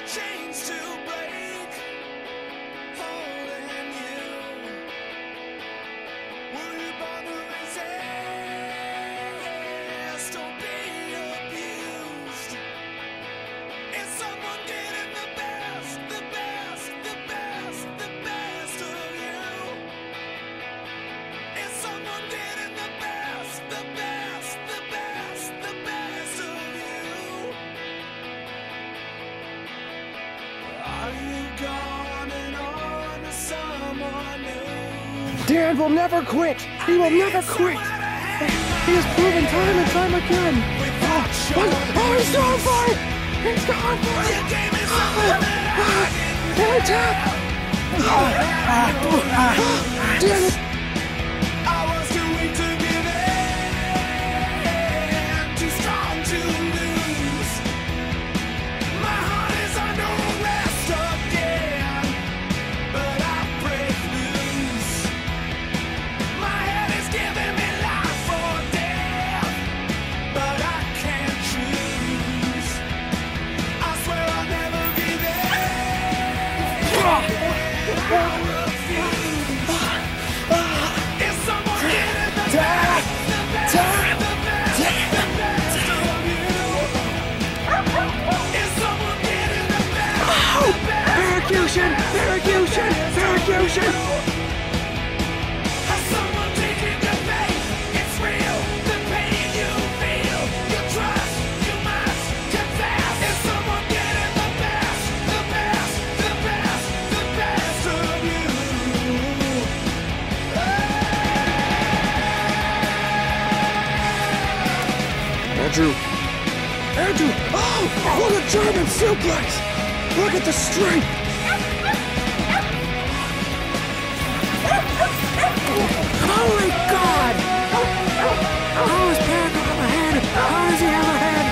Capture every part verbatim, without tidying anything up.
Dan will never quit! He will never quit! He has proven time and time again! Oh, oh, oh he's going for it! He's going for it! Oh, oh, oh tap! Oh, damn it! Persecution! Persecution! Persecution! Has someone taken your faith? It's real. The pain you feel, you trust, you must confess. Is someone getting the best, the best, the best, the best of you? Andrew! Andrew! Oh! What a German suplex! Look at the strength! Holy God! How is Pat have a head? How does he have a head?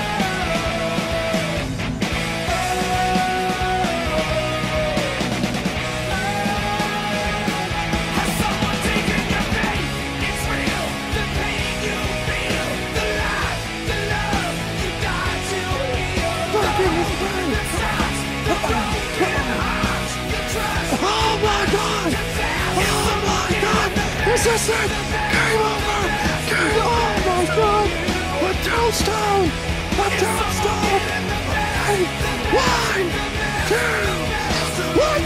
Has someone taken your faith? It's real. The pain you feel, the life, the love you died to heal. Fucking his friend! The sounds, the broken hearts, the trust. Oh my God! Oh my God! Is this it? Game over! Game over! Oh my God! A tombstone! A tombstone! And one, two, what?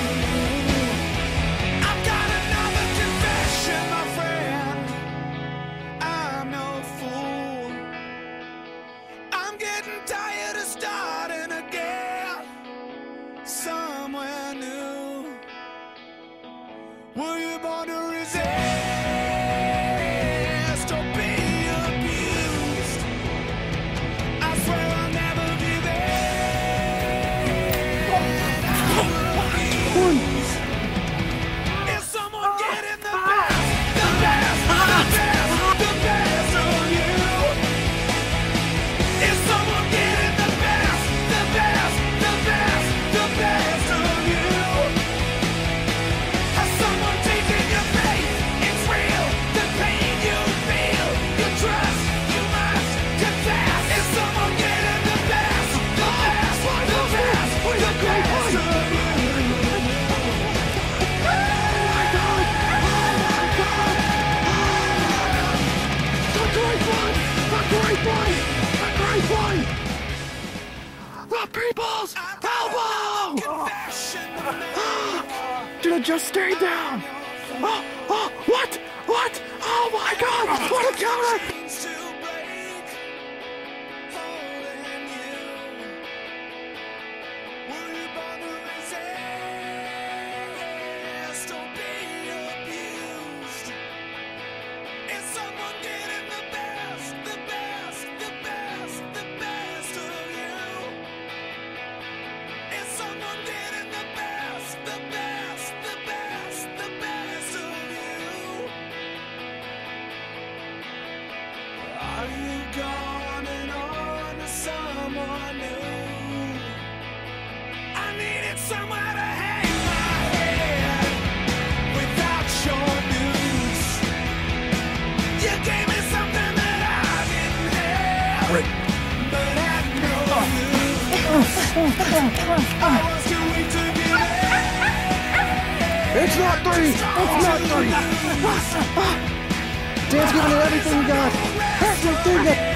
I've got another confession, my friend. I'm no fool. I'm getting tired of starting again somewhere new. Were you born to resist or be abused? I swear I'll never be there. Is someone getting the best, the best, the best, the best of you? Is someone getting the best, the best, the best, the best of you? Has someone taken your faith? It's real. The pain you feel, you trust, you must confess. Is someone getting the best, the best, the best, the best of you? The people's elbow! Confession to make. Did it just stay down? Oh, oh, what? What? Oh my God! What a counter! Chains to break, holding you. Were you born to resist or be abused? Is someone getting the best, the best, the best, the best of you? Is someone getting the best, the best, the best, the best of you? Are you going on to someone new? I needed somewhere to hang my head without your news. You gave me something that I didn't have, but had no use. It's not three! It's not three! Dan's giving it everything he got! Everything that